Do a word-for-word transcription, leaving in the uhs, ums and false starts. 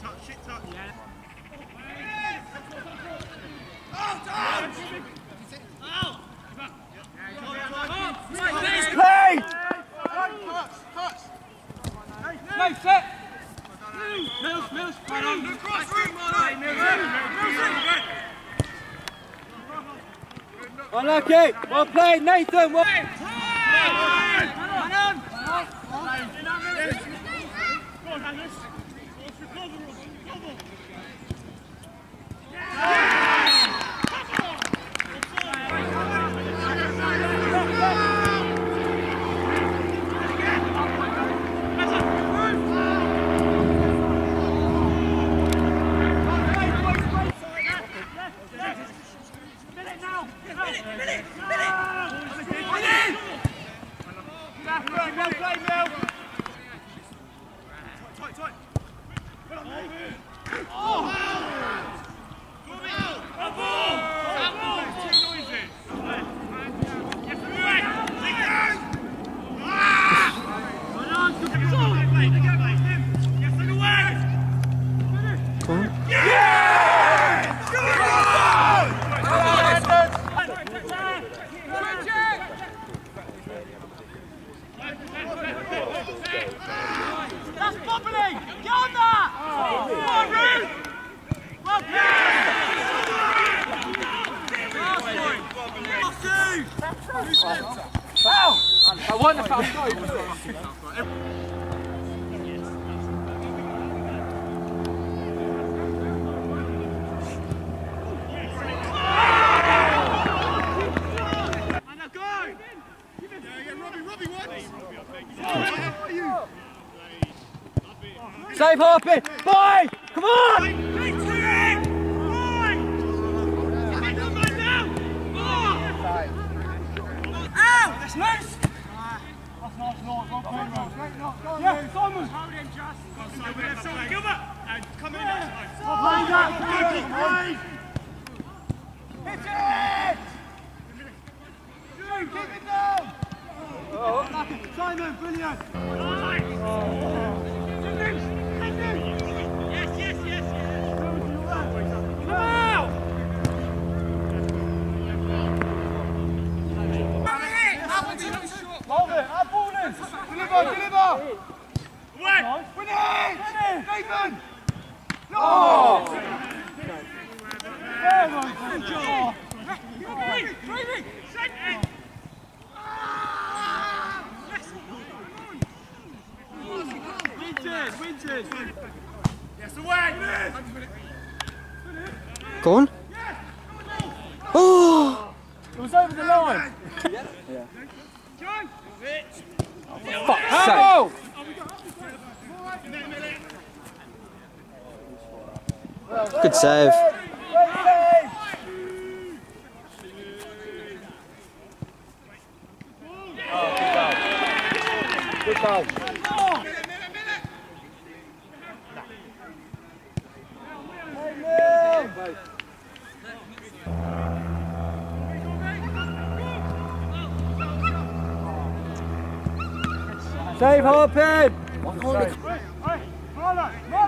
touch, shit touch. Yeah. Play! Touch, touch. No, set! Mills, Mills, right on. Cross, Unlucky! Well played, Nathan! Well I won the foul. Save Harpy! Boy! Come on! That's loose! That's nice, Lord. Well played, Rose. Great knock. Go on, yeah, Simon. Hold him, just. Go on, Simon. Left side. Gilbert. And come in that side. Play that. Play. Hit it! Keep it down. Oh, Simon, brilliant. Oh. Yes, yes, yes, yes. Come out! Hold it, our ball in! Deliver, deliver! Win! Win it! Nathan! No! Good job! Training! Send it! Winches! Winches! Yes, away! Go on! Oh! It was over the line! Yeah. Yeah. John! Oh, for fuck's sake! Good save. Good goal. Save Harpy! Marlon!